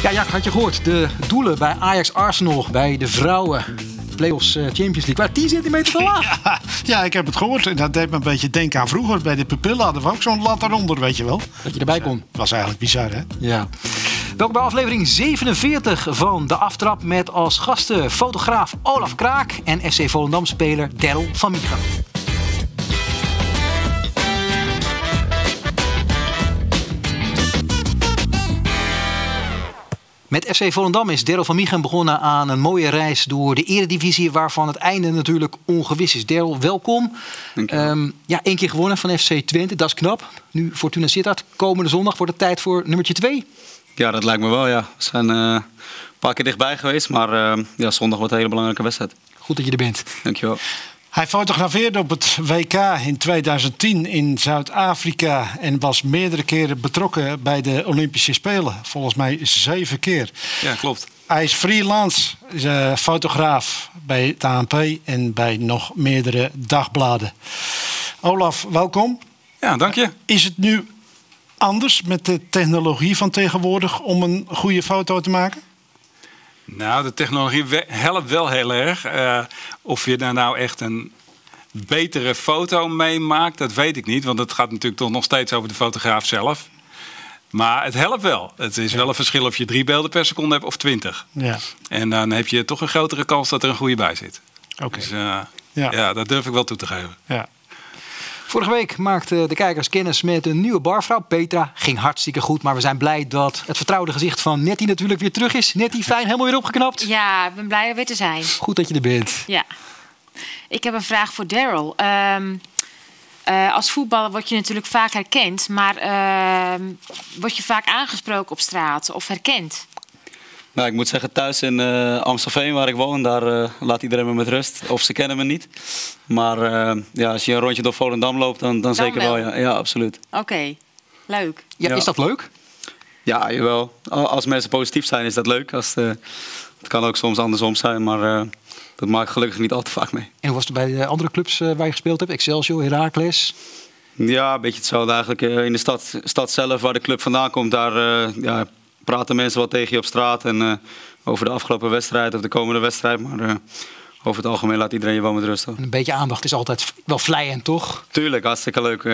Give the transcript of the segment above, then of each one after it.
Ja, Jack, had je gehoord? De doelen bij Ajax-Arsenal, bij de vrouwen. Playoffs Champions League, waar 10 centimeter te laag. Ja, ik heb het gehoord. En dat deed me een beetje denken aan vroeger. Bij de pupillen hadden we ook zo'n lat eronder, weet je wel. Dat je erbij kon. Dat was eigenlijk bizar, hè? Ja. Welkom bij aflevering 47 van De Aftrap. Met als gasten fotograaf Olaf Kraak en FC Volendam-speler Daryl van Mieghem. Met FC Volendam is Daryl van Mieghem begonnen aan een mooie reis door de eredivisie, waarvan het einde natuurlijk ongewis is. Daryl, welkom. Ja, 1 keer gewonnen van FC Twente, dat is knap. Nu Fortuna Sittard. Komende zondag wordt het tijd voor nummertje 2. Ja, dat lijkt me wel, ja. We zijn een paar keer dichtbij geweest, maar ja, zondag wordt een hele belangrijke wedstrijd. Goed dat je er bent. Dankjewel. Hij fotografeerde op het WK in 2010 in Zuid-Afrika en was meerdere keren betrokken bij de Olympische Spelen. Volgens mij 7 keer. Ja, klopt. Hij is freelance fotograaf bij het ANP en bij nog meerdere dagbladen. Olaf, welkom. Ja, dank je. Is het nu anders met de technologie van tegenwoordig om een goede foto te maken? Nou, de technologie helpt wel heel erg. Of je daar nou echt een betere foto mee maakt, dat weet ik niet. Want het gaat natuurlijk toch nog steeds over de fotograaf zelf. Maar het helpt wel. Het is wel een verschil of je 3 beelden per seconde hebt of 20. Ja. En dan heb je toch een grotere kans dat er een goede bij zit. Oké. Dus ja, dat durf ik wel toe te geven. Ja. Vorige week maakten de kijkers kennis met een nieuwe barvrouw, Petra. Ging hartstikke goed, maar we zijn blij dat het vertrouwde gezicht van Nettie natuurlijk weer terug is. Nettie, fijn, helemaal weer opgeknapt. Ja, ik ben blij er weer te zijn. Goed dat je er bent. Ja. Ik heb een vraag voor Daryl. Als voetballer word je natuurlijk vaak herkend, maar word je vaak aangesproken op straat of herkend? Nou, ik moet zeggen, thuis in Amstelveen, waar ik woon, daar laat iedereen me met rust. Of ze kennen me niet. Maar ja, als je een rondje door Volendam loopt, dan zeker wel. Ja, ja, absoluut. Oké, leuk. Ja, Ja. is dat leuk? Ja, jawel. Als mensen positief zijn, is dat leuk. Het kan ook soms andersom zijn, maar dat maak ik gelukkig niet al te vaak mee. En hoe was het bij de andere clubs waar je gespeeld hebt? Excelsior, Heracles? Ja, een beetje hetzelfde eigenlijk. In de stad zelf, waar de club vandaan komt, daar praten mensen wat tegen je op straat. En over de afgelopen wedstrijd of de komende wedstrijd. Maar over het algemeen laat iedereen je wel met rust. Een beetje aandacht is altijd wel vleiend, toch? Tuurlijk, hartstikke leuk.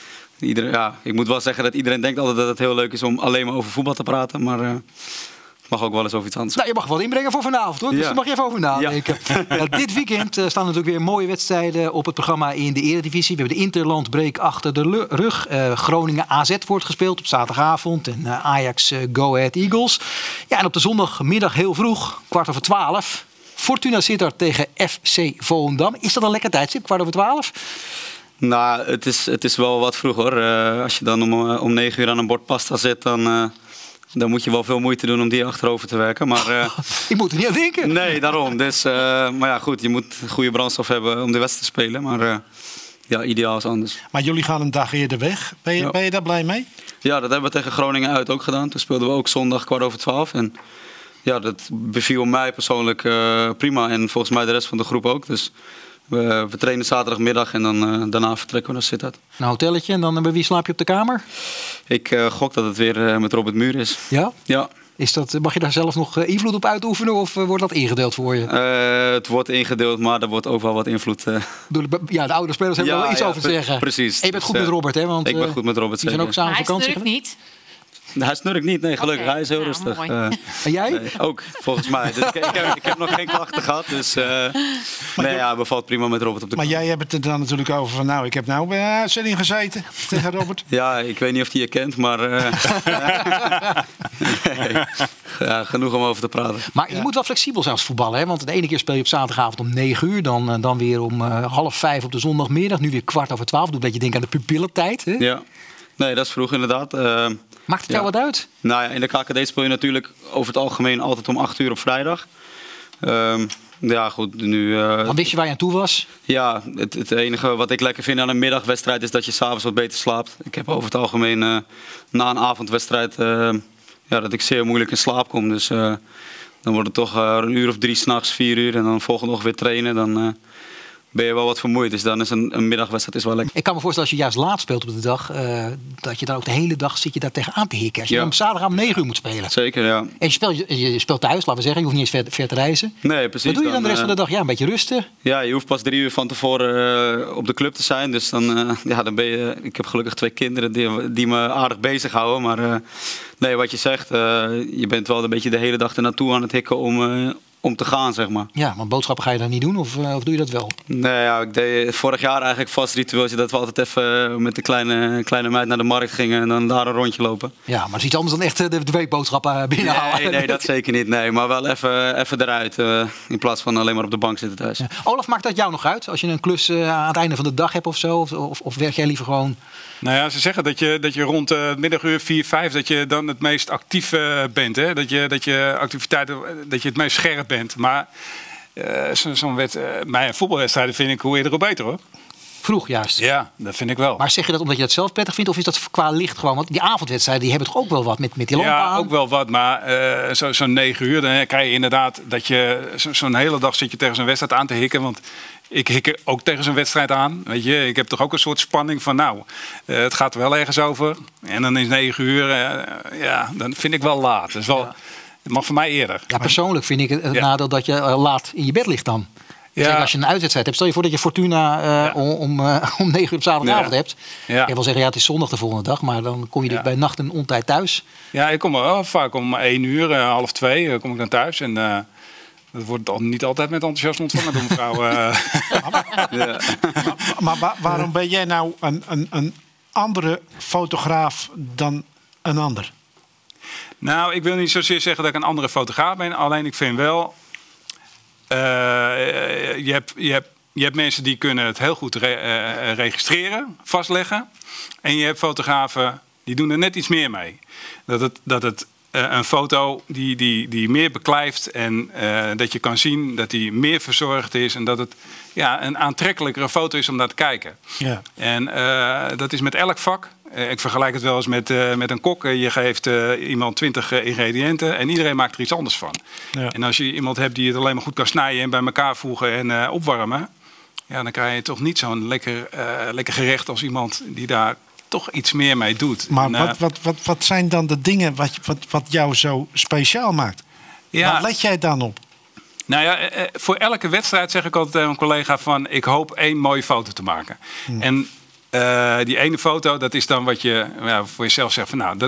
Ik moet wel zeggen dat iedereen denkt altijd dat het heel leuk is om alleen maar over voetbal te praten. Maar het mag ook wel eens over iets anders. Nou, je mag wat inbrengen voor vanavond, hoor. Dus Ja. daar mag je even over nadenken. Ja. Ja, dit weekend staan natuurlijk weer mooie wedstrijden op het programma in de Eredivisie. We hebben de Interlandbreak achter de rug. Groningen-AZ wordt gespeeld op zaterdagavond. En Ajax Go Ahead Eagles. Ja, en op de zondagmiddag heel vroeg, 11:15... Fortuna Sittard tegen FC Volendam. Is dat een lekker tijdstip, 11:15? Nou, het is wel wat vroeg hoor. Als je dan om 9 uur aan een bord pasta zit, dan moet je wel veel moeite doen om die achterover te werken. Maar, Ik moet er niet aan denken. nee, daarom. Dus, maar ja, goed, je moet goede brandstof hebben om de wedstrijd te spelen. Maar ja, ideaal is anders. Maar jullie gaan een dag eerder weg. Ben je daar blij mee? Ja, dat hebben we tegen Groningen uit ook gedaan. Toen speelden we ook zondag 11:15. En ja, dat beviel mij persoonlijk prima. En volgens mij de rest van de groep ook. Dus we trainen zaterdagmiddag en dan daarna vertrekken we naar Sittard. Een hotelletje en dan bij wie slaap je op de kamer? Ik gok dat het weer met Robert Muur is. Ja? Ja. Mag je daar zelf nog invloed op uitoefenen of wordt dat ingedeeld voor je? Het wordt ingedeeld, maar er wordt ook wel wat invloed. Ja, de oude spelers hebben er wel iets over te zeggen. Precies. En je bent goed met Robert, hè? Want, ik ben goed met Robert, die zijn ook zeker. samen Maar op hij vakantie. snurkt niet. Hij snurkt niet, nee, gelukkig. Oké, Hij is heel nou, rustig. mooi. En jij? Nee, ook, volgens mij. Dus ik heb nog geen klachten gehad. Dus nee, ja, bevalt prima met Robert op de Maar kant. jij hebt het er dan natuurlijk over van nou, ik heb nou bij een uitzending gezeten tegen Robert. Ja, ik weet niet of hij je kent, maar nee. Ja, genoeg om over te praten. Maar je moet wel flexibel zijn als voetballer, hè? Want de ene keer speel je op zaterdagavond om 9 uur, dan weer om 4:30 op de zondagmiddag, nu weer 11:15. Doet een beetje denken aan de pupillentijd, hè? Ja, nee, dat is vroeg inderdaad. Maakt het jou wat uit? Nou ja, in de KKD speel je natuurlijk over het algemeen altijd om 8 uur op vrijdag. Ja, goed, nu... Dan wist je waar je aan toe was? Ja, het enige wat ik lekker vind aan een middagwedstrijd is dat je s'avonds wat beter slaapt. Ik heb over het algemeen na een avondwedstrijd dat ik zeer moeilijk in slaap kom. Dus dan wordt het toch een uur of 3 s'nachts, 4 uur en dan volgende ochtend weer trainen. ben je wel wat vermoeid. Dus dan is een middagwedstrijd is wel lekker. Ik kan me voorstellen, als je juist laat speelt op de dag, dat je dan ook de hele dag zit je daar tegenaan te hikken. Als je dan op zaterdagavond 9 uur moet spelen. Zeker, ja. En je speelt thuis, laten we zeggen. Je hoeft niet eens ver te reizen. Nee, precies. Wat doe je dan de rest van de dag? Ja, een beetje rusten. Ja, je hoeft pas 3 uur van tevoren op de club te zijn. Dus dan ben je... Ik heb gelukkig 2 kinderen die me aardig bezighouden. Maar nee, wat je zegt, je bent wel een beetje de hele dag ernaartoe aan het hikken om te gaan, zeg maar. Ja, maar boodschappen ga je dan niet doen of doe je dat wel? Nee, ja, ik deed vorig jaar eigenlijk vast ritueeltje dat we altijd even met de kleine meid naar de markt gingen en dan daar een rondje lopen. Ja, maar dat is iets anders dan echt de weekboodschappen binnenhalen. Nee, dat zeker niet. Nee, maar wel even eruit in plaats van alleen maar op de bank zitten thuis. Ja. Olaf, maakt dat jou nog uit? Als je een klus aan het einde van de dag hebt of zo? Of werk jij liever gewoon... Nou ja, ze zeggen dat je rond middaguur 4, 5 dat je dan het meest actief bent. Hè? Dat je activiteiten, dat je het meest scherp bent. Maar mijn voetbalwedstrijden vind ik hoe eerder hoe beter, hoor. Vroeg juist. Ja, dat vind ik wel. Maar zeg je dat omdat je dat zelf prettig vindt? Of is dat qua licht gewoon? Want die avondwedstrijden die hebben toch ook wel wat met die lampen aan? Ja, ook wel wat. Maar zo'n 9 uur, dan krijg je inderdaad dat je zo'n hele dag zit je tegen zo'n wedstrijd aan te hikken. Want ik hik er ook tegen zo'n wedstrijd aan. Weet je, ik heb toch ook een soort spanning van het gaat er wel ergens over. En dan is 9 uur, dan vind ik wel laat. Dat is wel, het mag voor mij eerder. Ja, persoonlijk vind ik het nadeel dat je laat in je bed ligt dan. Ja. Zeker als je een uitwedstrijd hebt. Stel je voor dat je Fortuna om 9 uur op zaterdagavond hebt. Ja. Ik kan wel zeggen, het is zondag de volgende dag. Maar dan kom je bij nacht en ontijd thuis. Ja, ik kom vaak om 1 uur, 1:30 kom ik dan thuis. En dat wordt niet altijd met enthousiasme ontvangen door mevrouw. Maar waarom ben jij nou een andere fotograaf dan een ander? Nou, ik wil niet zozeer zeggen dat ik een andere fotograaf ben. Alleen ik vind wel... Je hebt mensen die kunnen het heel goed registreren, vastleggen. En je hebt fotografen die doen er net iets meer mee. Dat het een foto die meer beklijft en dat je kan zien dat die meer verzorgd is. En dat het een aantrekkelijkere foto is om naar te kijken. Ja. En dat is met elk vak. Ik vergelijk het wel eens met een kok. Je geeft iemand 20 ingrediënten en iedereen maakt er iets anders van. Ja. En als je iemand hebt die het alleen maar goed kan snijden en bij elkaar voegen en opwarmen, dan krijg je toch niet zo'n lekker gerecht als iemand die daar toch iets meer mee doet. Maar wat zijn dan de dingen wat jou zo speciaal maakt? Ja. Waar let jij dan op? Nou ja, voor elke wedstrijd zeg ik altijd tegen een collega van ik hoop 1 mooie foto te maken. En die ene foto, dat is dan wat je voor jezelf zegt van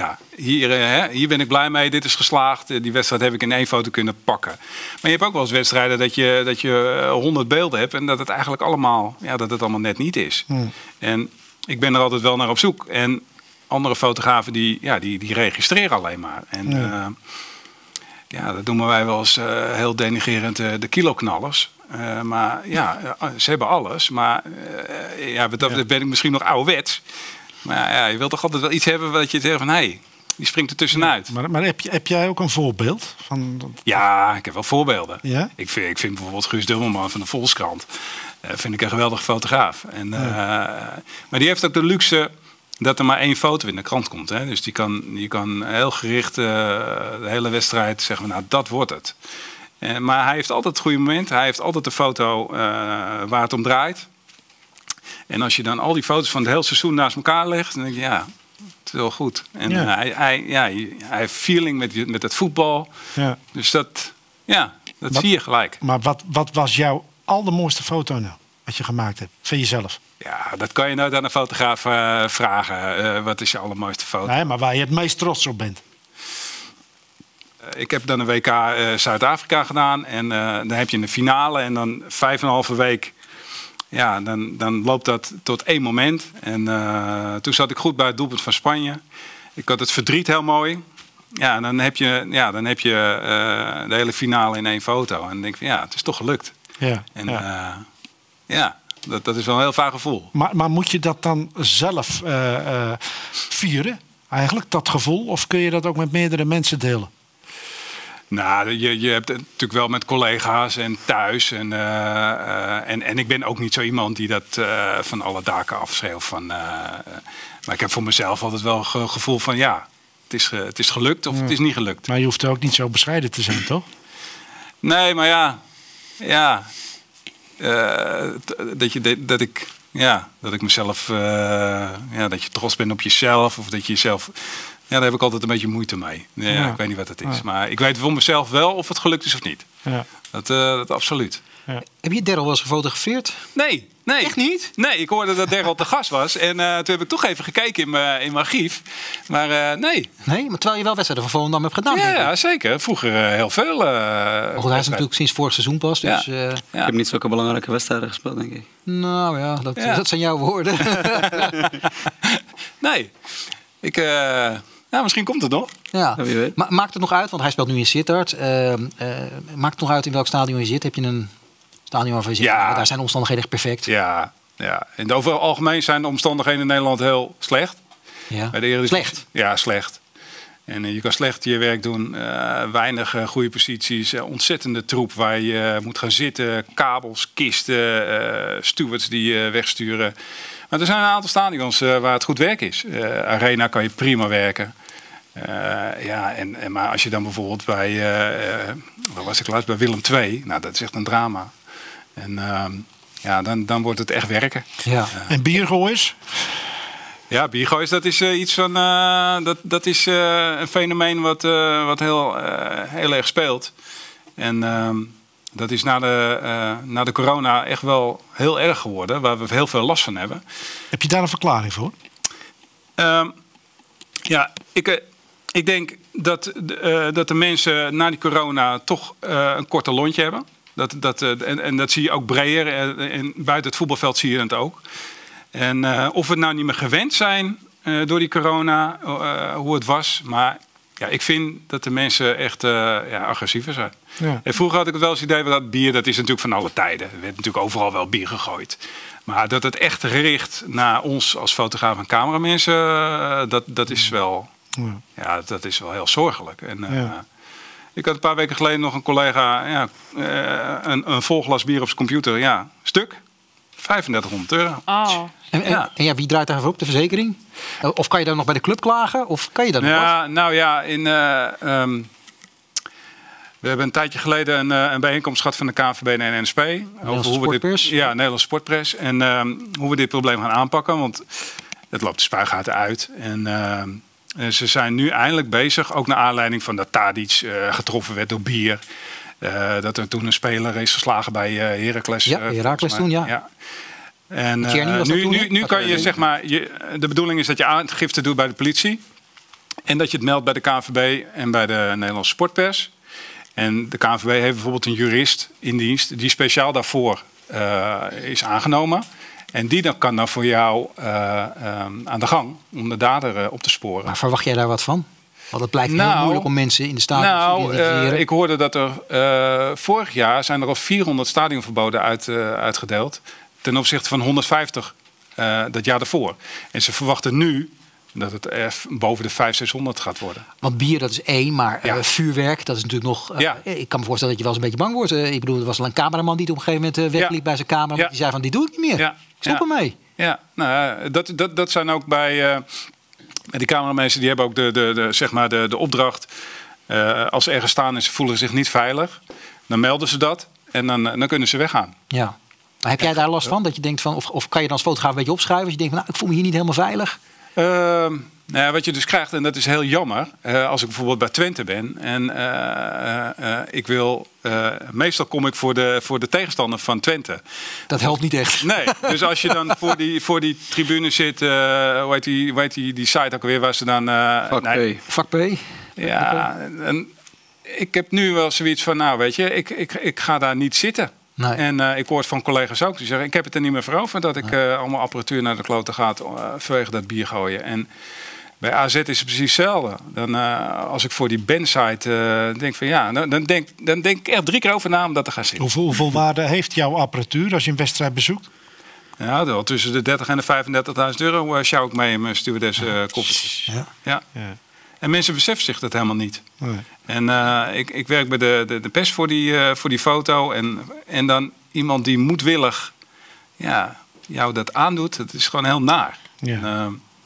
hier ben ik blij mee, dit is geslaagd. Die wedstrijd heb ik in 1 foto kunnen pakken. Maar je hebt ook wel eens wedstrijden dat je 100 beelden hebt en dat het eigenlijk allemaal net niet is. En ik ben er altijd wel naar op zoek. En andere fotografen die registreren alleen maar. En dat noemen wij wel eens heel denigrerend de kiloknallers. Maar ze hebben alles. Maar dat ben ik misschien nog ouderwets. Maar je wilt toch altijd wel iets hebben wat je zegt van die springt er tussenuit. Maar heb jij ook een voorbeeld? Ja, ik heb wel voorbeelden. Ja? Ik vind bijvoorbeeld Guus Dummelman van de Volkskrant. Vind ik een geweldige fotograaf. En, maar die heeft ook de luxe dat er maar 1 foto in de krant komt. Hè? Dus die kan heel gericht de hele wedstrijd zeggen van dat wordt het. Maar hij heeft altijd het goede moment. Hij heeft altijd de foto waar het om draait. En als je dan al die foto's van het hele seizoen naast elkaar legt, dan denk je het is wel goed. En hij heeft feeling met het voetbal. Ja. Dus dat zie je gelijk. Maar wat was jouw allermooiste foto nou? Wat je gemaakt hebt, van jezelf? Ja, dat kan je nooit aan een fotograaf vragen. Wat is je allermooiste foto? Nee, maar waar je het meest trots op bent. Ik heb dan een WK Zuid-Afrika gedaan. En dan heb je een finale. En dan 5,5 week. Ja, dan loopt dat tot 1 moment. En toen zat ik goed bij het doelpunt van Spanje. Ik had het verdriet heel mooi. Ja, en dan heb je de hele finale in 1 foto. En dan denk ik van het is toch gelukt. Ja, en dat is wel een heel vaag gevoel. Maar moet je dat dan zelf vieren? Eigenlijk, dat gevoel? Of kun je dat ook met meerdere mensen delen? Nou, je hebt het natuurlijk wel met collega's en thuis. En ik ben ook niet zo iemand die dat van alle daken afschreeuwt. Maar ik heb voor mezelf altijd wel een gevoel van het is gelukt of het is niet gelukt. Maar je hoeft ook niet zo bescheiden te zijn, toch? Nee, maar dat ik mezelf, dat je trots bent op jezelf. Of dat je jezelf, daar heb ik altijd een beetje moeite mee. Ik weet niet wat het is. Ja. Maar ik weet voor mezelf wel of het gelukt is of niet. Ja. Dat absoluut. Ja. Heb je Daryl wel eens gefotografeerd? Nee. Echt niet? Nee, ik hoorde dat Daryl te gast was. En toen heb ik toch even gekeken in mijn archief. Maar nee. Nee, maar terwijl je wel wedstrijden van Volendam hebt gedaan. Ja, zeker. Vroeger heel veel. Maar goed, hij is natuurlijk sinds vorig seizoen pas. Dus, Ik heb niet zulke belangrijke wedstrijden gespeeld, denk ik. Nou ja, dat zijn jouw woorden. Nee. Misschien komt het nog. Ja. Wie weet. Maakt het nog uit, want hij speelt nu in Sittard. Maakt het nog uit in welk stadion je zit? Heb je een stadion waarvan je zegt, daar zijn de omstandigheden echt perfect? Ja. En over het algemeen zijn de omstandigheden in Nederland heel slecht. Ja. Bij de Eredivisie. Slecht? Ja, slecht. En je kan slecht je werk doen. Weinig goede posities. Ontzettende troep waar je moet gaan zitten. Kabels, kisten, stewards die je wegsturen. Maar er zijn een aantal stadions waar het goed werk is. Arena kan je prima werken. Maar als je dan bijvoorbeeld bij, waar was ik laatst, bij Willem II, nou dat is echt een drama. En dan wordt het echt werken. Ja. En biergooiers? Ja, biergooiers, dat is iets van, dat is een fenomeen wat heel erg speelt. En dat is na de corona echt wel heel erg geworden, waar we heel veel last van hebben. Heb je daar een verklaring voor? Ik denk dat de mensen na die corona toch een korter lontje hebben. En dat zie je ook breder. En buiten het voetbalveld zie je het ook. En of we het nou niet meer gewend zijn door die corona, hoe het was. Maar ja, ik vind dat de mensen echt agressiever zijn. Ja. En vroeger had ik het wel eens idee dat bier, dat is natuurlijk van alle tijden. Er werd natuurlijk overal wel bier gegooid. Maar dat het echt gericht naar ons als fotograaf en cameramensen, dat is wel... Ja, dat is wel heel zorgelijk. En, ik had een paar weken geleden nog een collega een vol glas bier op zijn computer. Ja, stuk. €3500. Oh. En wie draait daarvoor op? De verzekering? Of kan je dan nog bij de club klagen? Of kan je dat nog we hebben een tijdje geleden een bijeenkomst gehad van de KNVB en NSP. Nederlandse Sportpers. Nederlandse Sportpers. En hoe we dit probleem gaan aanpakken. Want het loopt de spuigaten uit. En ze zijn nu eindelijk bezig, ook naar aanleiding van dat Tadic getroffen werd door bier. Dat er toen een speler is geslagen bij Heracles. Ja, Heracles toen, ja. En nu kan je, zeg maar, de bedoeling is dat je aangifte doet bij de politie. En dat je het meldt bij de KNVB en bij de Nederlandse Sportpers. En de KNVB heeft bijvoorbeeld een jurist in dienst die speciaal daarvoor is aangenomen. En die kan dan voor jou aan de gang om de dader op te sporen. Maar verwacht jij daar wat van? Want het blijkt heel moeilijk om mensen in de stadion te identificeren. Ik hoorde dat er vorig jaar zijn er al 400 stadionverboden uitgedeeld. Ten opzichte van 150 dat jaar daarvoor. En ze verwachten nu dat het boven de 500-600 gaat worden. Want bier, dat is één, maar vuurwerk, dat is natuurlijk nog... Ik kan me voorstellen dat je wel eens een beetje bang wordt. Ik bedoel, er was al een cameraman die op een gegeven moment wegliep bij zijn camera. Die zei van, die doe ik niet meer. Ik stop ermee. Ja, nou, dat zijn ook bij die cameramensen, die hebben ook de opdracht. Als ze ergens staan en ze voelen zich niet veilig, dan melden ze dat en dan kunnen ze weggaan. Ja. Maar heb jij daar last van? Dat je denkt van, of kan je dan als fotograaf een beetje opschuiven? Als je denkt van, ik voel me hier niet helemaal veilig. Wat je dus krijgt, en dat is heel jammer, als ik bijvoorbeeld bij Twente ben en ik wil, meestal kom ik voor de tegenstander van Twente. Dat helpt niet echt. Nee, dus als je dan voor die tribune zit, hoe heet die site ook alweer, waar ze dan... Vak P. Ja, en ik heb nu wel zoiets van, nou weet je, ik ga daar niet zitten. Nee. En ik hoor het van collega's ook die zeggen, ik heb het er niet meer voor over dat ik allemaal apparatuur naar de kloten gaat vanwege dat bier gooien. En bij AZ is het precies hetzelfde. Dan, als ik voor die bandsite denk van dan denk ik echt 3 keer over na om dat te gaan zitten. Hoeveel waarde heeft jouw apparatuur als je een wedstrijd bezoekt? Ja, wel tussen de 30 en de €35.000 sjouw ik mee in mijn stewardess koffertjes. Ja. En mensen beseffen zich dat helemaal niet. Nee. En ik werk bij de pers voor die foto. En dan iemand die moedwillig jou dat aandoet. Dat is gewoon heel naar. Ja.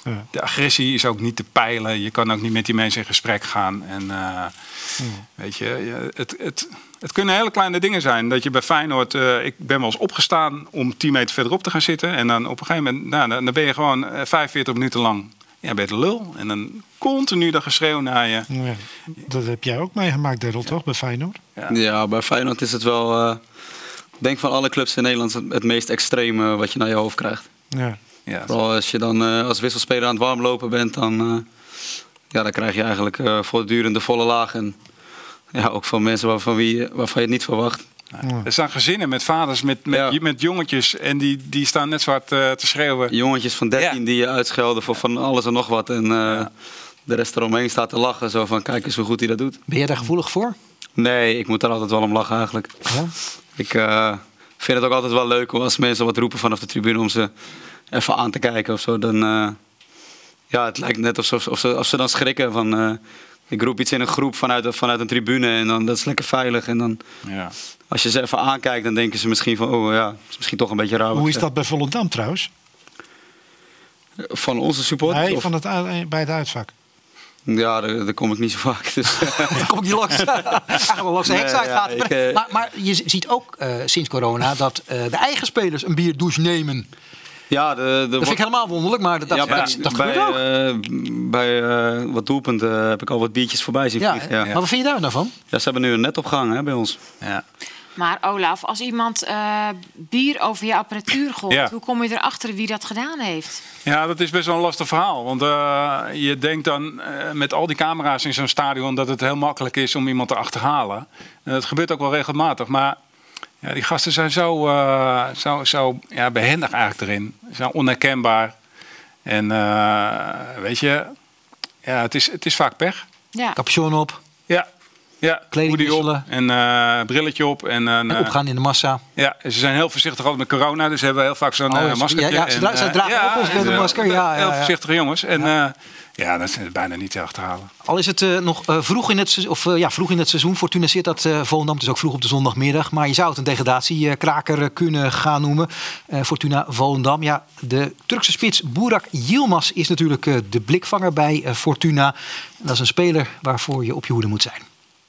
De agressie is ook niet te peilen. Je kan ook niet met die mensen in gesprek gaan. En weet je, het kunnen hele kleine dingen zijn. Dat je bij Feyenoord, ik ben wel eens opgestaan om 10 meter verderop te gaan zitten. En dan op een gegeven moment, dan ben je gewoon 45 minuten lang, ja, ben je de lul. En dan continu dat geschreeuw naar je. Ja, dat heb jij ook meegemaakt, Daryl, toch, bij Feyenoord? Ja, bij Feyenoord is het wel, ik denk van alle clubs in Nederland het meest extreme wat je naar je hoofd krijgt. Ja. Ja, Vooral als je dan als wisselspeler aan het warmlopen bent, dan krijg je eigenlijk voortdurend de volle laag. En ja, ook van mensen waarvan je het niet verwacht. er staan gezinnen met vaders, met jongetjes. En die staan net zo hard te schreeuwen. Jongetjes van 13 die je uitschelden voor van alles en nog wat. En de rest eromheen staat te lachen. Zo van, kijk eens hoe goed hij dat doet. Ben jij daar gevoelig voor? Nee, ik moet daar altijd wel om lachen eigenlijk. Ja? Ik vind het ook altijd wel leuk als mensen wat roepen vanaf de tribune om ze even aan te kijken of zo. Dan, het lijkt net of ze dan schrikken van... ik roep iets in een groep vanuit een tribune en dan dat is lekker veilig. En dan, als je ze even aankijkt, dan denken ze misschien van... oh ja, is misschien toch een beetje raar. Hoe is dat bij Volendam trouwens? Van onze supporters? Nee, of? bij het uitvak. Ja, daar kom ik niet zo vaak. Dus. Dan kom ik niet langs. Eigenlijk wel langs de heksite gaat. Maar je ziet ook sinds corona dat de eigen spelers een bierdouche nemen. Ja, dat vind ik helemaal wonderlijk, maar dat gebeurt ook. Bij wat doelpunten heb ik al wat biertjes voorbij zien vliegen. Ja. Maar wat vind je daar nou van? Ja, ze hebben nu een net opgehangen bij ons. Ja. Maar Olaf, als iemand bier over je apparatuur gooit, hoe kom je erachter wie dat gedaan heeft? Ja, dat is best wel een lastig verhaal. Want je denkt dan met al die camera's in zo'n stadion dat het heel makkelijk is om iemand te achterhalen. En dat gebeurt ook wel regelmatig. Maar ja, die gasten zijn zo behendig eigenlijk erin. Zo onherkenbaar. En weet je, ja, het is vaak pech. Ja. Capuchon op. Ja, kleding wisselen. En brilletje op. En opgaan in de massa. Ja, ze zijn heel voorzichtig altijd met corona. Dus ze hebben heel vaak zo'n masker. Ja, ze dragen ook ons met een masker. Heel voorzichtige jongens. En dat is bijna niet te achterhalen. Al is het nog vroeg in het seizoen. Fortuna Sittard Volendam. Het is ook vroeg op de zondagmiddag. Maar je zou het een degradatiekraker kunnen gaan noemen. Fortuna Volendam. Ja, de Turkse spits Burak Yilmaz is natuurlijk de blikvanger bij Fortuna. En dat is een speler waarvoor je op je hoede moet zijn.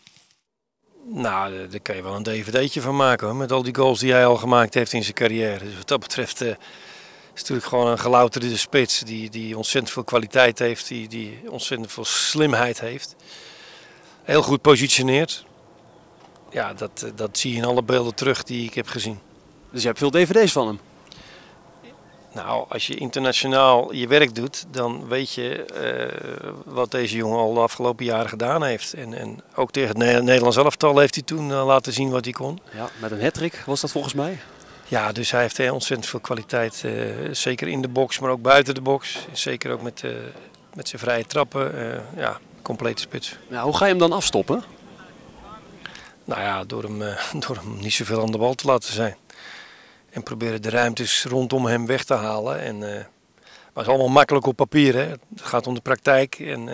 Nou, daar kan je wel een dvd'tje van maken hoor. Met al die goals die hij al gemaakt heeft in zijn carrière. Dus wat dat betreft is het natuurlijk gewoon een gelouterde spits. Die ontzettend veel kwaliteit heeft. Die ontzettend veel slimheid heeft. Heel goed positioneert. Ja, dat zie je in alle beelden terug die ik heb gezien. Dus je hebt veel dvd's van hem? Nou, als je internationaal je werk doet, dan weet je wat deze jongen al de afgelopen jaren gedaan heeft. En ook tegen het Nederlands elftal heeft hij toen laten zien wat hij kon. Ja, met een hattrick was dat volgens mij. Ja, dus hij heeft ontzettend veel kwaliteit. Zeker in de box, maar ook buiten de box. Zeker ook met zijn vrije trappen. Complete spits. Ja, hoe ga je hem dan afstoppen? Nou ja, door hem niet zoveel aan de bal te laten zijn. En proberen de ruimtes rondom hem weg te halen. Maar het is allemaal makkelijk op papier. Hè? Het gaat om de praktijk.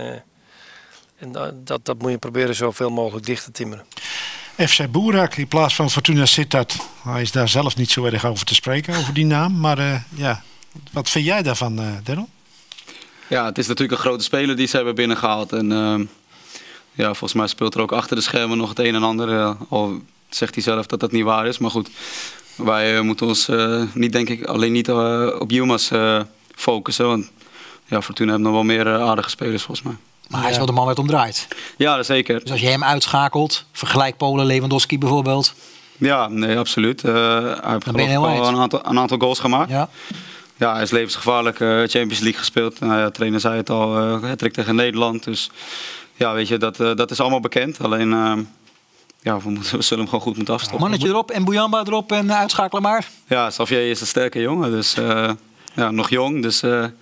En dat moet je proberen zoveel mogelijk dicht te timmeren. FC Burak in plaats van Fortuna Sittard. Hij is daar zelf niet zo erg over te spreken, over die naam. Maar wat vind jij daarvan, Daryl? Ja, het is natuurlijk een grote speler die ze hebben binnengehaald. En volgens mij speelt er ook achter de schermen nog het een en ander. Al zegt hij zelf dat dat niet waar is. Maar goed, wij moeten ons alleen niet op Yilmaz focussen. Want Fortuna heeft nog wel meer aardige spelers volgens mij. Maar hij is wel de man waar het om draait. Ja, zeker. Dus als je hem uitschakelt, vergelijk Polen, Lewandowski bijvoorbeeld. Ja, nee, absoluut. Hij heeft een aantal goals gemaakt. Ja, hij is levensgevaarlijk. Champions League gespeeld. De trainer zei het al, hattrick tegen Nederland. Dus ja, weet je, dat is allemaal bekend. Alleen, we zullen hem gewoon goed moeten afstoppen. Mannetje erop en Bouyamba erop en uitschakelen maar. Ja, Xavier is een sterke jongen. Dus nog jong. Dus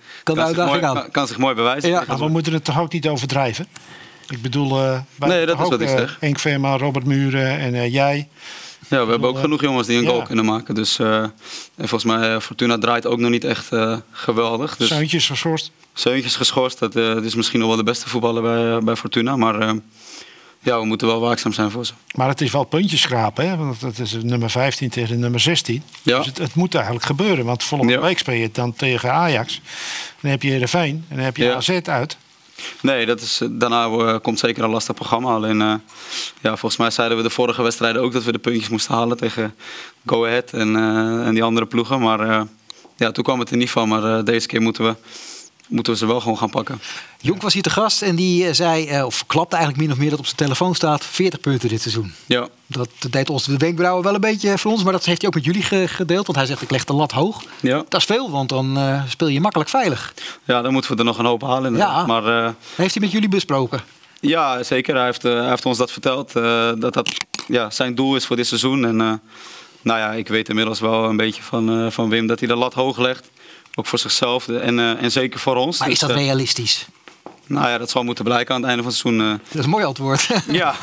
kan zich mooi bewijzen. Ja, maar we moeten het toch ook niet overdrijven? Ik bedoel, nee, dat is wat ik zeg. Henk Verma, Robert Muren en jij. Ja, we hebben ook genoeg jongens die een goal kunnen maken. Dus en volgens mij, Fortuna draait ook nog niet echt geweldig. Dus Seuntjes geschorst. Dat is misschien nog wel de beste voetballer bij Fortuna. Maar Ja, we moeten wel waakzaam zijn voor ze. Maar het is wel puntjes schrapen, hè? Want het is nummer 15 tegen nummer 16. Ja. Dus het moet eigenlijk gebeuren. Want volgende week speel je dan tegen Ajax. Dan heb je Heerenveen en dan heb je AZ uit. Nee, daarna komt zeker een lastig programma. Alleen, volgens mij zeiden we de vorige wedstrijden ook dat we de puntjes moesten halen tegen Go Ahead en die andere ploegen. Maar toen kwam het er niet van. Maar deze keer moeten we ze wel gewoon gaan pakken. Jonk was hier te gast en die zei, of klapte eigenlijk min of meer dat op zijn telefoon staat 40 punten dit seizoen. Ja. Dat deed ons de wenkbrauwen wel een beetje voor ons, maar dat heeft hij ook met jullie gedeeld. Want hij zegt, ik leg de lat hoog. Ja. Dat is veel, want dan speel je makkelijk veilig. Ja, dan moeten we er nog een hoop halen. Ja. Maar, heeft hij met jullie besproken? Ja, zeker. Hij heeft ons dat verteld. Dat zijn doel is voor dit seizoen. En ik weet inmiddels wel een beetje van Wim dat hij de lat hoog legt. Ook voor zichzelf en zeker voor ons. Maar is dat realistisch? Nou ja, dat zal moeten blijken aan het einde van het seizoen. Dat is een mooi antwoord. Ja.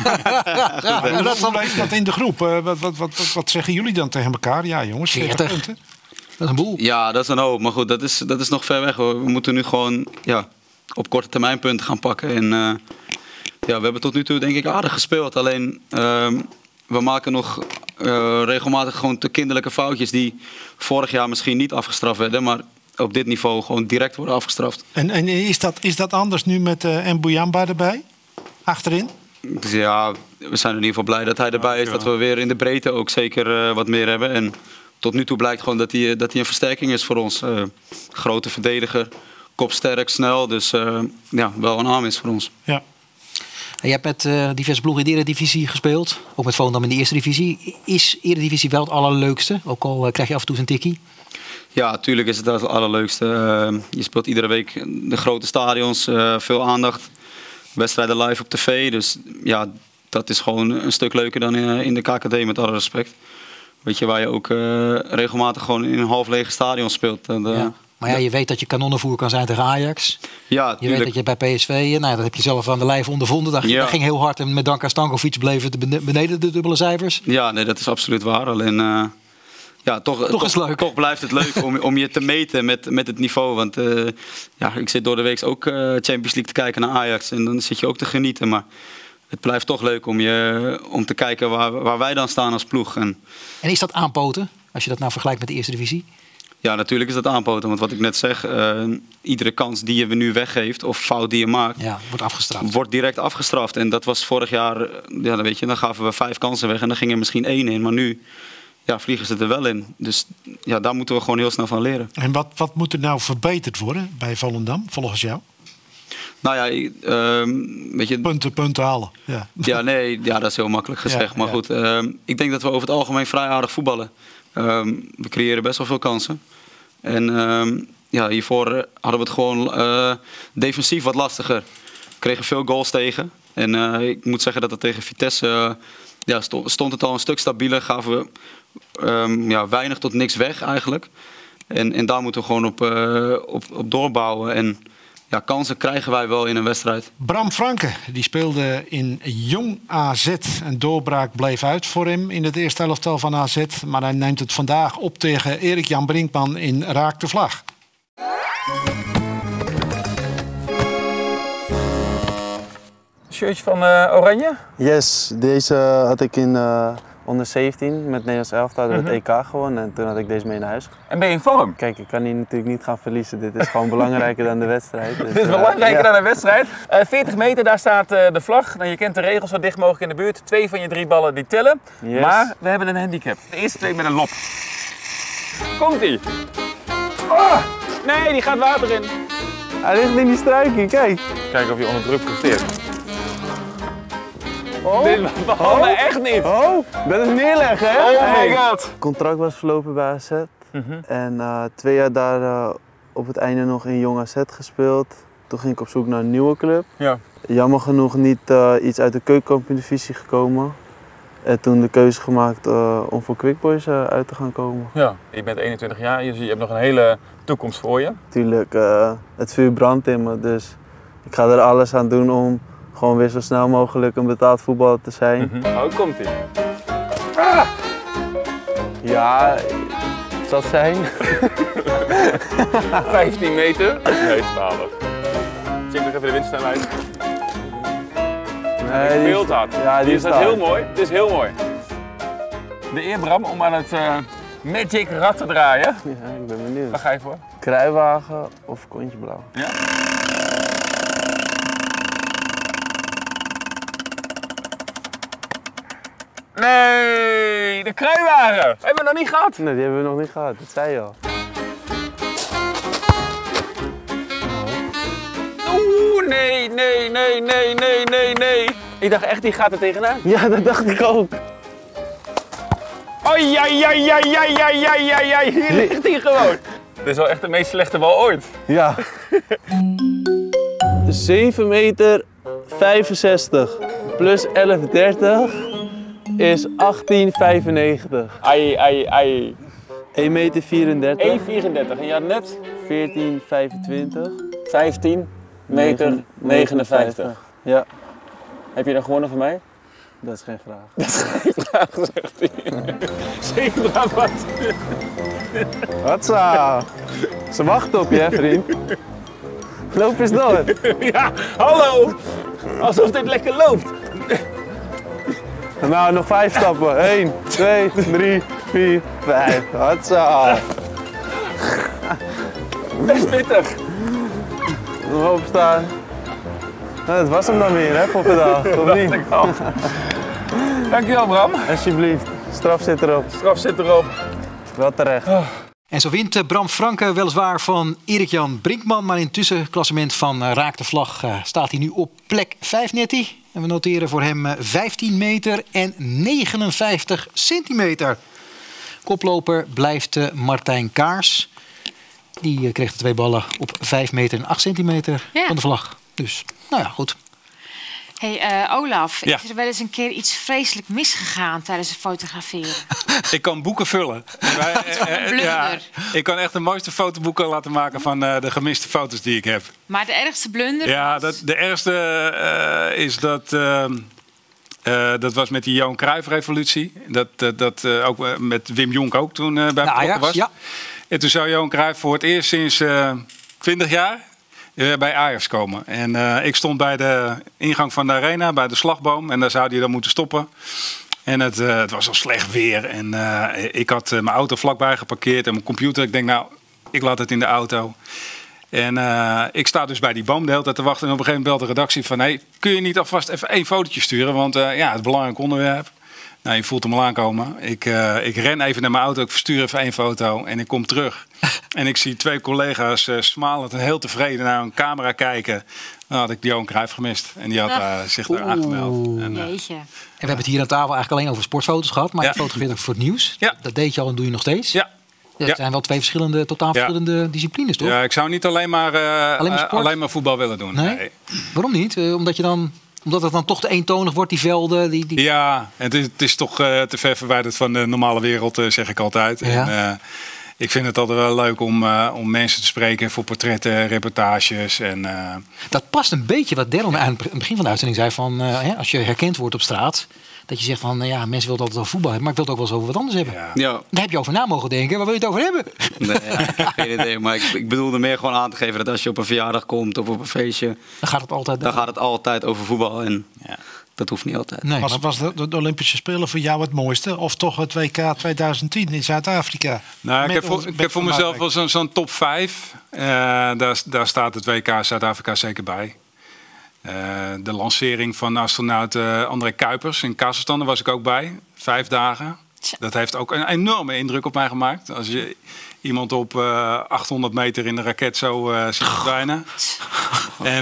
Hoe blijft dat in de groep? Wat zeggen jullie dan tegen elkaar? Ja jongens, 40 punten. Dat is een boel. Ja, dat is een hoop. Maar goed, dat is nog ver weg. Hoor. We moeten nu gewoon op korte termijn punten gaan pakken. En we hebben tot nu toe denk ik aardig gespeeld. Alleen we maken nog regelmatig gewoon te kinderlijke foutjes die vorig jaar misschien niet afgestraft werden. Maar op dit niveau gewoon direct worden afgestraft. En is dat anders nu met Mbuyamba erbij? Achterin? Dus ja, we zijn in ieder geval blij dat hij erbij is. Dat we weer in de breedte ook zeker wat meer hebben. En tot nu toe blijkt gewoon dat hij een versterking is voor ons. Grote verdediger, kopsterk, snel. Dus wel een arm is voor ons. Ja. Je hebt met diverse ploegen in de Eredivisie gespeeld. Ook met Volendam in de Eerste Divisie. Is Eredivisie wel het allerleukste? Ook al krijg je af en toe een tikkie. Ja, natuurlijk is het het allerleukste. Je speelt iedere week de grote stadions, veel aandacht. Wedstrijden live op tv. Dus ja, dat is gewoon een stuk leuker dan in de KKD, met alle respect. Weet je, waar je ook regelmatig gewoon in een half lege stadion speelt. Maar je weet dat je kanonnenvoer kan zijn tegen Ajax. Ja, je weet dat je bij PSV, dat heb je zelf aan de lijf ondervonden. Dat ging heel hard en met dank aan Stankovic bleven beneden de dubbele cijfers. Ja, nee, dat is absoluut waar. Alleen toch is leuk. Toch blijft het leuk om je te meten met het niveau. Want ik zit door de week ook Champions League te kijken naar Ajax. En dan zit je ook te genieten. Maar het blijft toch leuk om te kijken waar wij dan staan als ploeg. En is dat aanpoten, als je dat nou vergelijkt met de Eerste Divisie? Ja, natuurlijk is dat aanpoten. Want wat ik net zeg, iedere kans die je nu weggeeft of fout die je maakt, wordt afgestraft. Wordt direct afgestraft. En dat was vorig jaar, dan weet je, dan gaven we 5 kansen weg en dan ging er misschien 1 in. Maar nu vliegen ze er wel in. Dus daar moeten we gewoon heel snel van leren. En wat moet er nou verbeterd worden bij Volendam, volgens jou? Nou ja, weet je, punten halen. Dat is heel makkelijk gezegd. Maar goed, ik denk dat we over het algemeen vrij aardig voetballen. We creëren best wel veel kansen. En hiervoor hadden we het gewoon defensief wat lastiger. We kregen veel goals tegen. En ik moet zeggen dat het tegen Vitesse stond het al een stuk stabieler. Gaven we weinig tot niks weg eigenlijk. En daar moeten we gewoon op doorbouwen. En kansen krijgen wij wel in een wedstrijd. Bram Franke, die speelde in Jong AZ. Een doorbraak bleef uit voor hem in het eerste elftal van AZ. Maar hij neemt het vandaag op tegen Erik-Jan Brinkman in Raak de Vlag. Shirtje van Oranje? Yes, deze had ik in onder 17 met Nederlands elftal het EK gewonnen. En toen had ik deze mee naar huis. En ben je in vorm? Kijk, ik kan hier natuurlijk niet gaan verliezen. Dit is gewoon belangrijker dan de wedstrijd. Dus, dit is belangrijker dan de wedstrijd. 40 meter, daar staat de vlag. Nou, je kent de regels, zo dicht mogelijk in de buurt. 2 van je 3 ballen die tellen. Yes. Maar we hebben een handicap. De eerste 2 met een lop. Komt-ie. Oh, nee, die gaat water in. Hij ligt in die struikie, kijk. Kijken of je onder druk presteert. Oh. Dit valt me echt niet. Oh, dat is neerleggen, hè? Oh my god. Het contract was verlopen bij AZ. En 2 jaar daar op het einde nog in Jong AZ gespeeld. Toen ging ik op zoek naar een nieuwe club. Ja. Jammer genoeg niet iets uit de keukenkampioen-divisie gekomen. En toen de keuze gemaakt om voor Quick Boys uit te gaan komen. Ja, je bent 21 jaar, je hebt nog een hele toekomst voor je. Tuurlijk, het vuur brandt in me, dus ik ga er alles aan doen om gewoon weer zo snel mogelijk een betaald voetballer te zijn. Oh, komt-ie. Ah! Ja, zal het zijn? 15 meter? Nee, 12. Check nog even de windsnelheid. Nee, veel te hard. Ja, die is dat heel mooi. Het is heel mooi. De eer, Bram, om aan het Magic rad te draaien. Ja, ik ben benieuwd. Waar ga je voor? Kruiwagen of kontje blauw? Ja. Nee, de kruiwagen. Hebben we nog niet gehad? Nee, die hebben we nog niet gehad. Dat zei je al. Oeh, nee. Ik dacht echt, die gaat er tegenaan. Ja, dat dacht ik ook. Ai. Hier ligt hij gewoon. Dit is wel echt de meest slechte bal ooit. Ja. 7,65 meter plus 11,30 is 18,95. Ai. 1,34 meter. 1,34 en je had net 14,25. 15 meter 59. Ja, Heb je dan gewonnen van mij? dat is geen vraag. Dat is geen vraag, zegt hij. Zeker wat. Hatsa! Ze wachten op je, hè, vriend. Loop eens door. Ja, hallo. Alsof dit lekker loopt. Nou, nog 5 stappen. 1, 2, 3, 4, 5. Hatsa! Best pittig. Nog opstaan. Nou, dat was hem dan weer, hè, voor vandaag. Of niet? Dankjewel, Bram. Alsjeblieft. Straf zit erop. Straf zit erop. Wel terecht. En zo wint Bram Franke weliswaar van Erik-Jan Brinkman. Maar in het tussenklassement van Raak de Vlag staat hij nu op plek 5 nettie. En we noteren voor hem 15 meter en 59 centimeter. Koploper blijft Martijn Kaars. Die kreeg de 2 ballen op 5 meter en 8 centimeter van de vlag. Dus, nou ja, goed. Hey, Olaf, Ja. is er wel eens een keer iets vreselijk misgegaan tijdens het fotograferen? Ik kan boeken vullen. blunder. Ik kan echt de mooiste fotoboeken laten maken van de gemiste foto's die ik heb. Maar de ergste blunder? Ja, de ergste is dat... dat was met die Johan Cruijff-revolutie. Dat ook met Wim Jonk ook toen bij betrokken was. Ja. En toen zou Johan Cruijff voor het eerst sinds 20 jaar bij Ajax komen. En ik stond bij de ingang van de arena, bij de slagboom. En daar zou hij dan moeten stoppen. En het was al slecht weer. En ik had mijn auto vlakbij geparkeerd en mijn computer. Ik denk, nou, ik laat het in de auto. En ik sta dus bij die boom de hele tijd te wachten. En op een gegeven moment belt de redactie van... Hey, kun je niet alvast even 1 fotootje sturen? Want ja, het is een belangrijk onderwerp. Nou, je voelt hem al aankomen. Ik ren even naar mijn auto, ik verstuur even 1 foto en ik kom terug. En ik zie 2 collega's smalend en heel tevreden naar een camera kijken. Nou had ik Johan Cruijff gemist. En die had zich daar aangemeld. En, Jeetje. En we hebben het hier aan tafel eigenlijk alleen over sportfoto's gehad. Maar je fotografeert ook voor het nieuws. Ja. Dat deed je al en doe je nog steeds. Ja. Dat zijn wel 2 verschillende, totaal verschillende disciplines, toch? Ja, ik zou niet alleen maar voetbal willen doen. Nee? Waarom niet? Omdat het dan toch te eentonig wordt, die velden. Ja, het is toch te ver verwijderd van de normale wereld, zeg ik altijd. Ja. En, ik vind het altijd wel leuk om mensen te spreken voor portretten, reportages. En, Dat past een beetje wat Daryl aan het begin van de uitzending zei. Van, als je herkend wordt op straat. Dat je zegt van, ja, mensen willen altijd over voetbal hebben. Maar ik wil het ook wel eens over wat anders hebben. Ja. Daar heb je over na mogen denken. Waar wil je het over hebben? Nee, geen idee. Maar ik bedoelde meer gewoon aan te geven dat als je op een verjaardag komt of op een feestje... Dan gaat het altijd over voetbal. En dat hoeft niet altijd. Nee, was de Olympische Spelen voor jou het mooiste? Of toch het WK 2010 in Zuid-Afrika? Nou, ik heb voor mezelf wel zo'n top 5. Daar staat het WK Zuid-Afrika zeker bij. De lancering van astronaut André Kuipers in Kazachstan, daar was ik ook bij. 5 dagen. Dat heeft ook een enorme indruk op mij gemaakt. Als je iemand op 800 meter in de raket zo ziet verdwijnen. En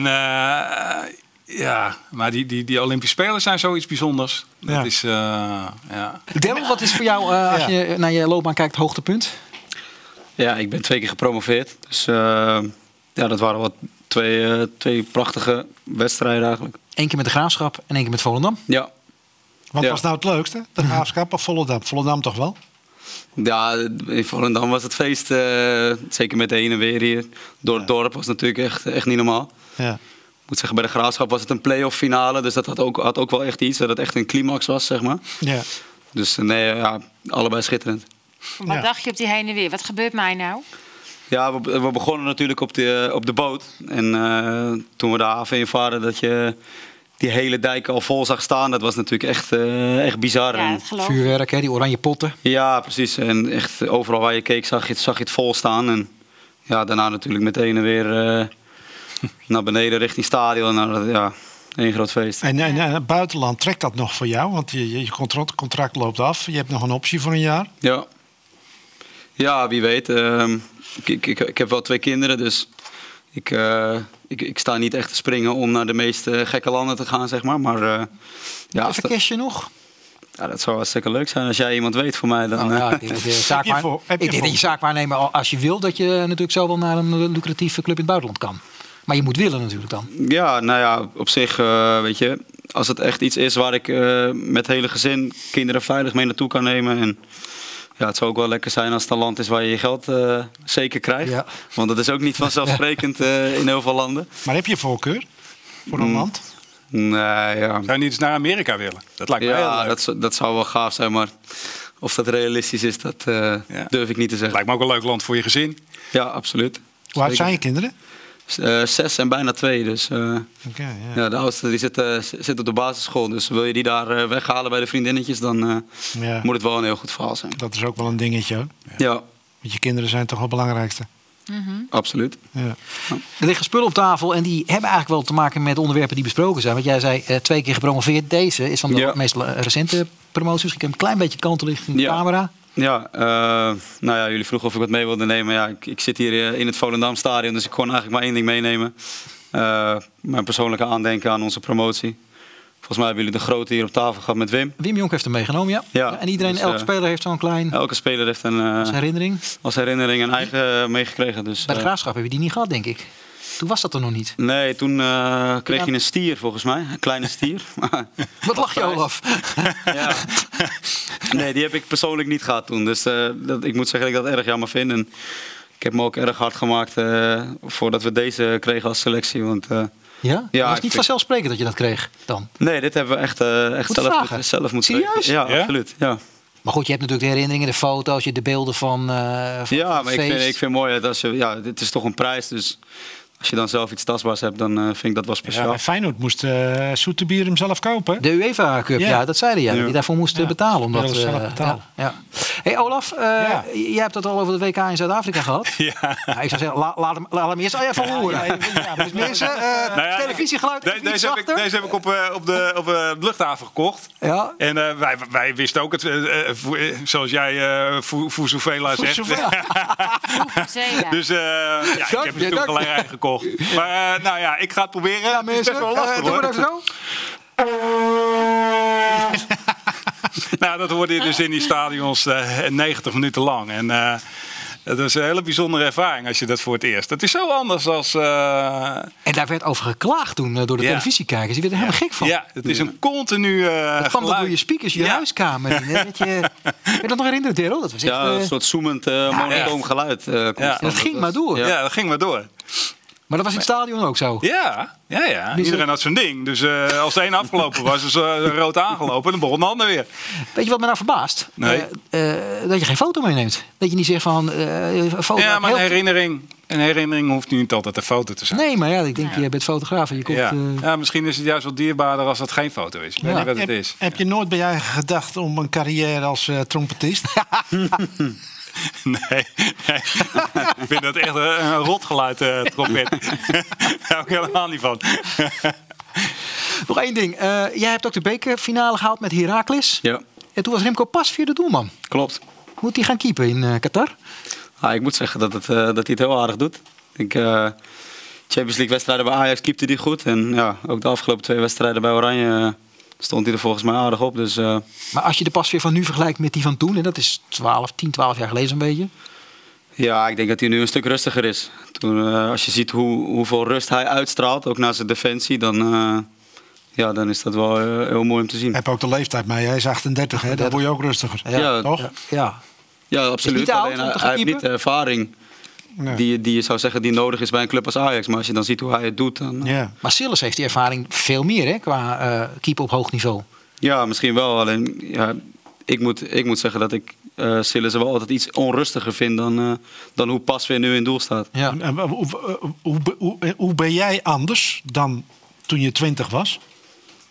ja, maar die Olympische Spelen zijn zoiets bijzonders. Dat is, Daryl, wat is voor jou, als je naar je loopbaan kijkt, het hoogtepunt? Ja, ik ben 2 keer gepromoveerd. Dus dat waren wat 2 prachtige wedstrijden eigenlijk. 1 keer met de Graafschap en 1 keer met Volendam. Ja. Wat was nou het leukste? De Graafschap of Volendam? Volendam toch wel? Ja, in Volendam was het feest. Zeker met de heen en weer hier. Door het dorp was het natuurlijk echt niet normaal. Ja. Ik moet zeggen, bij de Graafschap was het een play-off finale. Dus dat had ook wel echt iets. Dat het echt een climax was, zeg maar. Ja. Dus allebei schitterend. Wat dacht je op die heen en weer? Wat gebeurt mij nou? Ja, we begonnen natuurlijk op de boot. En toen we de haven invaren, dat je die hele dijk al vol zag staan. Dat was natuurlijk echt bizar. Ja, dat geloof ik. Vuurwerk, hè, die oranje potten. Ja, precies. En echt overal waar je keek zag je het vol staan. En ja, daarna natuurlijk meteen weer naar beneden richting stadion. Nou, ja, één groot feest. En het buitenland, trekt dat nog voor jou? Want je contract loopt af. Je hebt nog een optie voor een jaar. Ja, wie weet. Ik heb wel 2 kinderen, dus ik sta niet echt te springen om naar de meest gekke landen te gaan, zeg maar. Maar ja, Verkest je nog? Ja, dat zou hartstikke leuk zijn als jij iemand weet voor mij. Dan, ik denk dat je zaakwaarnemer, als je wil, dat je natuurlijk zo wel naar een lucratieve club in het buitenland kan. Maar je moet willen natuurlijk dan. Ja, nou ja, op zich, weet je, als het echt iets is waar ik met het hele gezin kinderen veilig mee naartoe kan nemen. En ja, het zou ook wel lekker zijn als het een land is waar je je geld zeker krijgt. Ja. Want dat is ook niet vanzelfsprekend in heel veel landen. Maar heb je voorkeur voor een land? Nee, ja. Zou je niet eens naar Amerika willen? Dat lijkt me heel leuk. Dat zou wel gaaf zijn, maar of dat realistisch is, dat durf ik niet te zeggen. Lijkt me ook een leuk land voor je gezin. Ja, absoluut. Hoe oud zijn je kinderen? 6 en bijna 2. Dus, ja, de oudste die zit op de basisschool. Dus wil je die daar weghalen bij de vriendinnetjes, dan moet het wel een heel goed verhaal zijn. Dat is ook wel een dingetje hoor. Ja. Want je kinderen zijn toch wel het belangrijkste. Absoluut. Ja. Er liggen spullen op tafel en die hebben eigenlijk wel te maken met onderwerpen die besproken zijn. Want jij zei 2 keer gepromoveerd. Deze is van de meest recente promoties. Ik heb een klein beetje kanten richting de camera. Ja, nou ja, jullie vroegen of ik wat mee wilde nemen. Ja, ik zit hier in het Volendam-stadion, dus ik kon eigenlijk maar één ding meenemen. Mijn persoonlijke aandenken aan onze promotie. Volgens mij hebben jullie de grote hier op tafel gehad met Wim. Wim Jonk heeft hem meegenomen, ja. En iedereen, dus, elke speler heeft zo'n klein... Elke speler heeft als herinnering een eigen meegekregen. Dus, bij de Graafschap heb je die niet gehad, denk ik. Toen was dat er nog niet. Nee, toen kreeg je een stier volgens mij. Een kleine stier. Wat lach je, Olaf? Ja. Nee, die heb ik persoonlijk niet gehad toen. Dus ik moet zeggen dat ik dat erg jammer vind. En ik heb me ook erg hard gemaakt voordat we deze kregen als selectie. Want, ja? Was het niet vanzelfsprekend dat je dat kreeg dan? Nee, dit hebben we echt zelf moeten Serieus? Ja, absoluut. Ja. Maar goed, je hebt natuurlijk de herinneringen, de foto's, de beelden van ja, maar ik vind het mooi dat dit is toch een prijs. Dus als je dan zelf iets tastbaars hebt, dan vind ik dat wel speciaal. Ja, Feyenoord moest Soeterbier hem zelf kopen. De UEFA Cup, ja dat zeiden jij. Dat hij daarvoor moest betalen. Omdat, zelf betalen. Hey Olaf, jij hebt het al over de WK in Zuid-Afrika gehad. Ja. Nou, ik zou zeggen, laat hem eerst even horen. Dus mensen, televisiegeluid deze heb ik op de luchthaven gekocht. Ja. En wij wisten ook het, zoals jij Vuvuzela zegt. Dus ik heb het toen gelijk gekocht. Maar nou ja, ik ga het proberen. Ja, mensen, doe maar even zo. Nou, dat hoorde je dus in die stadions 90 minuten lang. En dat is een hele bijzondere ervaring als je dat voor het eerst. Dat is zo anders als... En daar werd over geklaagd toen door de televisiekijkers. Die werden helemaal gek van. Ja, het is een continu dat kwam door je speakers, je huiskamer. Kun je dat nog herinneren, Daryl? Dat was echt, een soort zoemend monotoom geluid. Dat ging maar door. Ja, dat ging maar door. Maar dat was in het stadion ook zo? Ja. Iedereen had zo'n ding. Dus als de een afgelopen was, dus rood aangelopen, dan begon de ander weer. Weet je wat me nou verbaast? Nee. Dat je geen foto meeneemt. Dat je niet zegt van... foto ja, maar een herinnering hoeft niet altijd een foto te zijn. Nee, maar ik denk, je bent fotograaf en je komt... Ja, misschien is het juist wel dierbaarder als dat geen foto is. Ik weet niet wat het is. Heb je nooit bij jij gedacht om een carrière als trompetist? Nee. Ik vind dat echt een rotgeluid, trompet. Daar hou ik helemaal niet van. Nog één ding. Jij hebt ook de bekerfinale gehaald met Heracles. Ja. En toen was Remco Pasveer de doelman. Klopt. Moet hij gaan keepen in Qatar? Ik moet zeggen dat hij het heel aardig doet. Champions League wedstrijden bij Ajax keepte hij goed. En ook de afgelopen 2 wedstrijden bij Oranje... stond hij er volgens mij aardig op. Dus, Maar als je de Pasveer van nu vergelijkt met die van toen... en dat is 10, 12 jaar geleden zo'n beetje... Ja, ik denk dat hij nu een stuk rustiger is. Als je ziet hoeveel rust hij uitstraalt, ook naar zijn defensie... dan is dat wel heel mooi om te zien. Hij heeft ook de leeftijd mee. Hij is 38, hè? Dan word je ook rustiger. Ja, toch? Ja, absoluut. Alleen, hij heeft niet de ervaring... Nee. Die je zou zeggen die nodig is bij een club als Ajax. Maar als je dan ziet hoe hij het doet... Dan... Ja. Maar Sillis heeft die ervaring veel meer hè, qua keeper op hoog niveau. Ja, misschien wel. Alleen ik moet zeggen dat ik Sillis wel altijd iets onrustiger vind... dan hoe Pasveer nu in doel staat. Ja. Hoe ben jij anders dan toen je 20 was?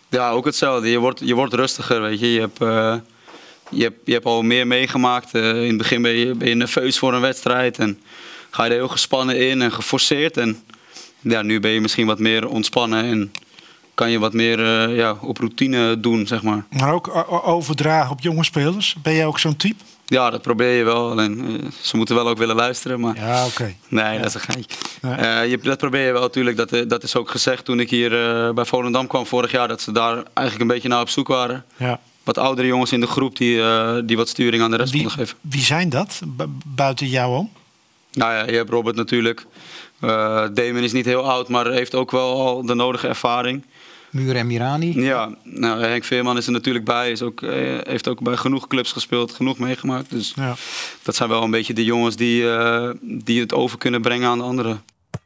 Ja, ook hetzelfde. Je wordt rustiger, weet je. Je hebt al meer meegemaakt. In het begin ben je nerveus voor een wedstrijd. En ga je er heel gespannen in en geforceerd. En ja, nu ben je misschien wat meer ontspannen. En kan je wat meer op routine doen, zeg maar. Maar ook overdragen op jonge spelers. Ben jij ook zo'n type? Ja, dat probeer je wel. Alleen, ze moeten wel ook willen luisteren. Maar... Ja, oké. Nee, dat is een geintje. Nee. Dat probeer je wel natuurlijk. Dat is ook gezegd toen ik hier bij Volendam kwam vorig jaar. Dat ze daar eigenlijk een beetje naar op zoek waren. Ja. Wat oudere jongens in de groep die wat sturing aan de rest konden geven. Wie zijn dat, buiten jou om? Nou ja, je hebt Robert natuurlijk. Damon is niet heel oud, maar heeft ook wel al de nodige ervaring. Muur en Mirani. Ja, nou, Henk Veerman is er natuurlijk bij. Heeft ook bij genoeg clubs gespeeld, genoeg meegemaakt. Dus ja. Dat zijn wel een beetje de jongens die het over kunnen brengen aan de anderen.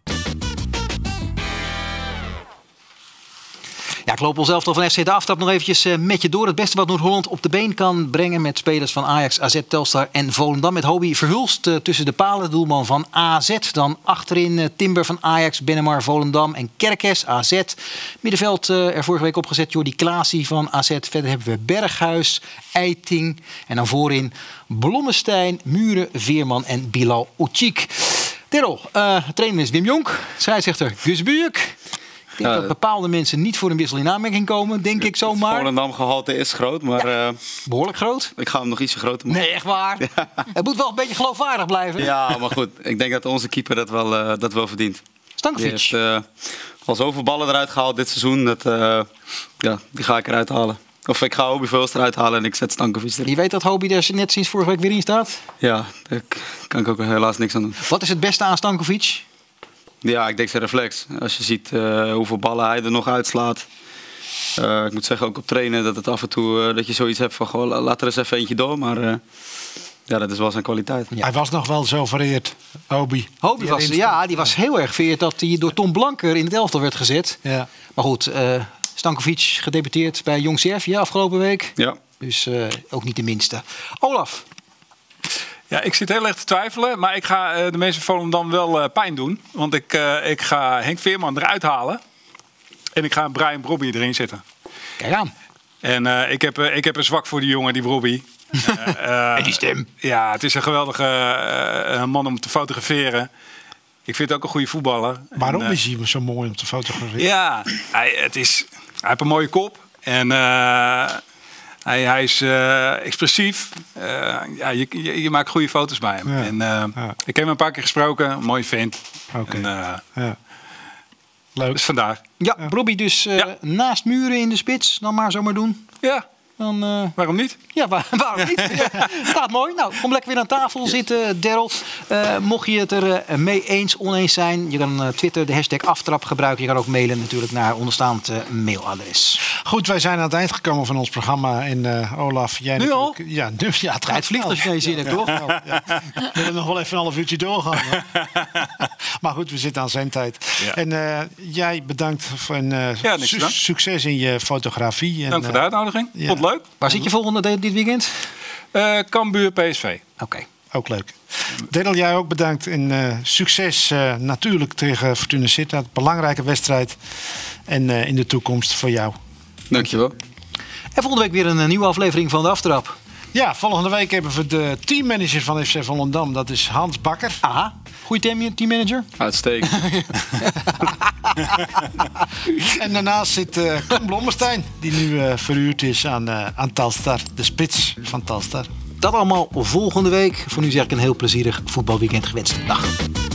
Ja, ik loop ons elftal van FC De Aftrap nog eventjes met je door. Het beste wat Noord-Holland op de been kan brengen met spelers van Ajax, AZ, Telstar en Volendam. Met Hobie Verhulst tussen de palen, doelman van AZ. Dan achterin Timber van Ajax, Bennemar, Volendam en Kerkes, AZ. Middenveld er vorige week opgezet Jordi Klaasie van AZ. Verder hebben we Berghuis, Eiting en dan voorin Blommestein, Muren, Veerman en Bilal Ucik. Terrel, trainer is Wim Jonk, scheidsrechter Gus Buurk. Ik denk dat bepaalde mensen niet voor een wissel in aanmerking komen, denk ik zomaar. Volendam gehalte is groot, maar... behoorlijk groot. Ik ga hem nog ietsje groter maken. Nee, echt waar. Ja. Het moet wel een beetje geloofwaardig blijven. Ja, maar goed. Ik denk dat onze keeper dat wel verdient. Stankovic. Die heeft al zoveel ballen eruit gehaald dit seizoen. Die ga ik eruit halen. Of ik ga Hobie Verhulst eruit halen en ik zet Stankovic erin. Je weet dat Hobie er net sinds vorige week weer in staat? Ja, daar kan ik ook helaas niks aan doen. Wat is het beste aan Stankovic? Ja, ik denk zijn reflex. Als je ziet hoeveel ballen hij er nog uitslaat. Ik moet zeggen, ook op trainen, dat het af en toe dat je zoiets hebt van gewoon laat er eens even eentje door. Maar ja, dat is wel zijn kwaliteit. Ja. Hij was nog wel zo vereerd, Hobie. Die was heel erg vereerd dat hij door Tom Blanker in het elftal werd gezet. Ja. Maar goed, Stankovic gedebuteerd bij Jong Servië afgelopen week. Ja. Dus ook niet de minste. Olaf. Ja, ik zit heel erg te twijfelen, maar ik ga de mensen van Volendam wel pijn doen. Want ik ga Henk Veerman eruit halen. En ik ga Brian Brobby erin zetten. Kijk aan. En ik heb een zwak voor die jongen, die Brobby. En die stem. Ja, het is een geweldige man om te fotograferen. Ik vind het ook een goede voetballer. Waarom is hij zo mooi om te fotograferen? Ja, hij heeft een mooie kop. En... Hij is expressief. Je maakt goede foto's bij hem. Ja, en, ik heb hem een paar keer gesproken. Een mooie vent. Okay. Leuk. Dus vandaar. Ja, Brobby dus naast Muren in de spits. Dan maar zomaar doen. Ja. Dan, waarom niet? Ja, waarom niet? Gaat mooi. Nou, kom lekker weer aan tafel zitten, Daryl. Mocht je het er mee eens, oneens zijn, je kan Twitter de hashtag Aftrap gebruiken. Je kan ook mailen natuurlijk naar onderstaand mailadres. Goed, wij zijn aan het eind gekomen van ons programma. En Olaf, jij nu al? Ja, nu. Ja, het vliegt als je geen zin hebt, toch? Ja. We willen nog wel even een half uurtje doorgaan. Maar goed, we zitten aan zendtijd. Ja. En jij bedankt voor succes in je fotografie. Dank voor de uitnodiging. Vond het leuk. Waar zit je volgende dit weekend? Cambuur PSV. Oké. Ook leuk. Daryl, jij ook bedankt. En succes natuurlijk tegen Fortuna Sittard. Belangrijke wedstrijd. En in de toekomst voor jou. Dankjewel. En volgende week weer een nieuwe aflevering van de Aftrap. Ja, volgende week hebben we de teammanager van FC Volendam. Dat is Hans Bakker. Aha. Goeie teammanager. Uitstekend. En daarnaast zit Koen Blommestein. Die nu verhuurd is aan Telstar. De spits van Telstar. Dat allemaal volgende week. Voor nu zeg ik een heel plezierig voetbalweekend gewenst. Dag.